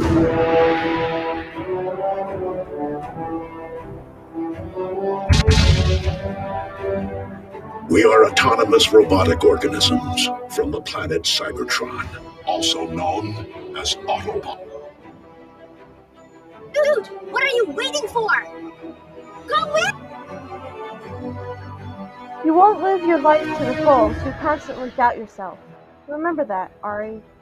We are autonomous robotic organisms from the planet Cybertron, also known as Autobots. Dude, what are you waiting for? Go in! You won't live your life to the full, so you constantly doubt yourself. Remember that, Ari.